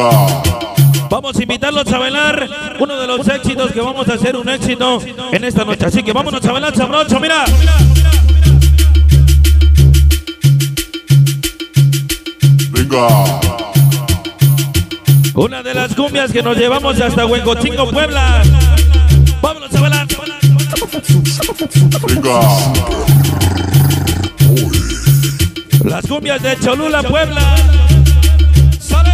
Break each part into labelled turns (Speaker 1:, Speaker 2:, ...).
Speaker 1: Venga.
Speaker 2: Vamos a invitarlos a bailar uno de los éxitos que vamos a hacer un éxito en esta noche. Así que vámonos a bailar sabroso, mira.
Speaker 1: Venga.
Speaker 2: Una de las cumbias que nos llevamos hasta Huencochingo, Puebla. Vámonos a bailar.
Speaker 1: Venga.
Speaker 2: Las cumbias de Cholula, Puebla. ¿Sale?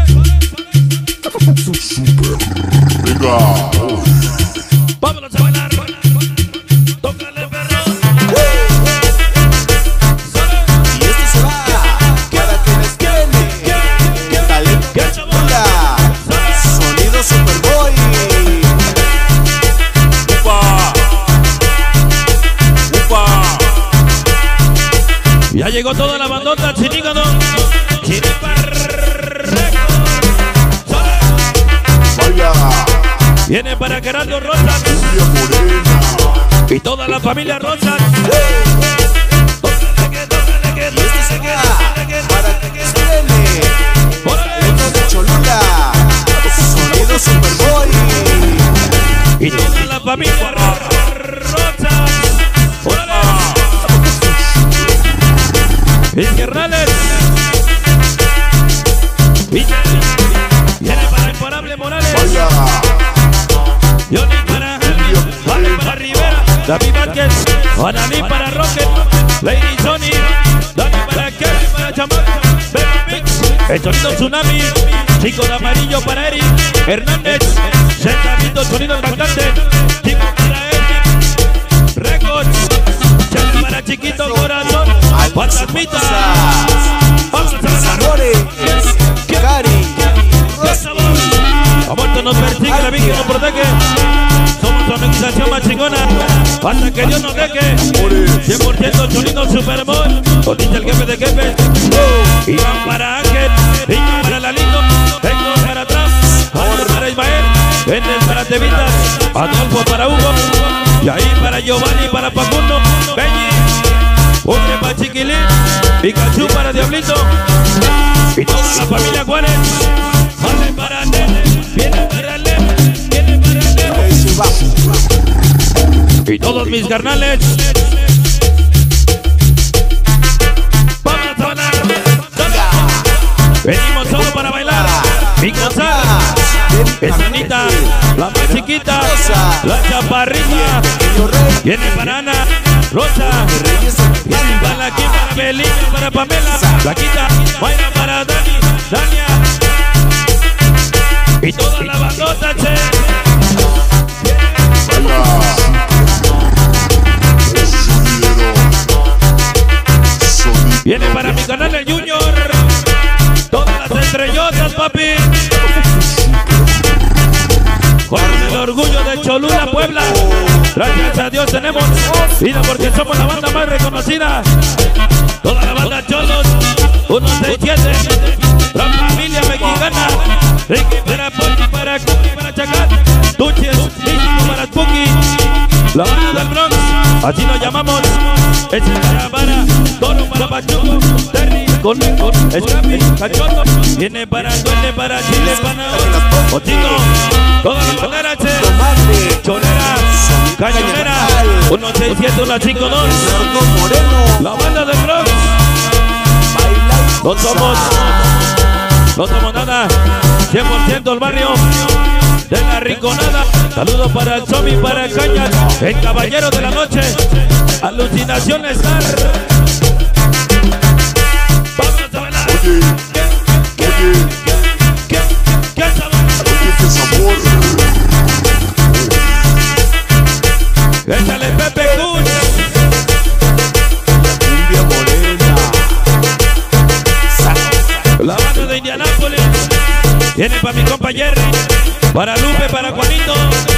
Speaker 1: Venga.
Speaker 2: Vámonos a bailar. Tócale, perro. ¿Sale?
Speaker 3: Y esto se va para que les tiene talento Cholula. Sonido Superboy.
Speaker 1: Upa. Upa.
Speaker 2: Ya llegó toda la bandota, Chinígano.
Speaker 1: Vaya.
Speaker 2: Viene para Gerardo Rosas
Speaker 1: Cumbia morena.
Speaker 2: y toda la familia Rosas.
Speaker 3: Y esto se va para que les tiene talento de Cholula. Sonido Superboy.
Speaker 2: Y toda la familia Rosas. ¡Órale! Izquierrales. Viene para Imparable Morales.
Speaker 1: Vaya.
Speaker 2: Johnny para Vale para Rivera. David Vázquez. Analí para Rocket. Lady Sony. Dani para Kevin para Chamaca. Beba Mix. El sonido Tsunami. Chico de Amarillo para Eric Hernández. Sentamiento sonido impactante. Chico para Eric Records. Chela para Chiquito Corazón. Fantasmita. Vamos a bailar.
Speaker 3: Amores. Cari.
Speaker 2: La muerte nos persigue, la Virgen nos protege. Somos la organización más chingona. Hasta que Dios nos deje. 100% Chulino Superboy. Bonita el jefe de jefes. Iván para Ángel. Niño para Lalito. Tengo para atrás. Amor para Ismael. Vendes para Tevitas. Adolfo para Hugo. Y ahí para Giovanni, para Facundo. Peñi. Ugre para Chiquilín. Pikachu para Diablito. Y toda la familia Juárez. Vale para Nene. Viene para Leme. Viene para Leme.
Speaker 3: Ahí se va.
Speaker 2: Y todos mis carnales. Vamos a bailar. Venimos solo para bailar. Mi Gonzalo. Es Anita. La más chiquita. La chaparrita. Viene para Ana. Rosa. Viene para la Kim, para Belinda, para Pamela. Flaquita. Mayra para Dani. Dania. Y toda la bandota, che.
Speaker 1: Vaya. Sonido.
Speaker 2: Viene para mi canal el Junior. Todas las estrellotas, papi. Con el orgullo de Cholula, Puebla. Gracias a Dios tenemos vida porque somos la banda más reconocida. Toda la banda Cholos. 167. La familia mexicana. Ricky para Poli, para Cookie, para Chacal. Tuches, México para Spooky. La banda del Bronx. Así nos llamamos. Es para Toro para Pachuco. Terry con Scrappy, Cachondo. Viene para Duende, para Chile, para Ochino. Toda la bandera, che. Chorera, Cañonera. 167, 152. La banda del Bronx. No somos nada. 100% el barrio de la Rinconada. Saludos para el Zombie, para Cañas, el caballero de la noche. Alucinaciones Star. Vamos a bailar.
Speaker 1: Oye. Oye.
Speaker 2: ¿Qué sabor?
Speaker 1: Oye, qué sabor.
Speaker 2: Échale Pepe Kuch.
Speaker 3: Cumbia morena.
Speaker 2: La banda de Indianápolis. Viene para mi compa Jerry. Para Lupe, para Juanito.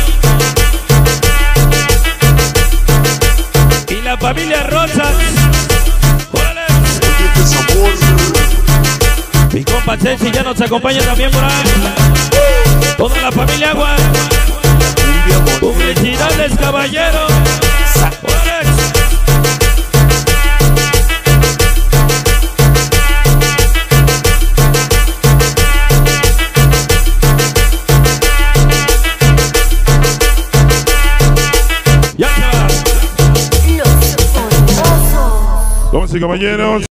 Speaker 2: Y la familia Rosas. ¡Órale!
Speaker 1: Oye, qué sabor.
Speaker 2: Mi compa Ceci ya nos acompaña también por ahí. Toda la familia Agua.
Speaker 3: Cumbia morena.
Speaker 2: Publicidades, caballero. ¡Órale!
Speaker 4: damas y caballeros.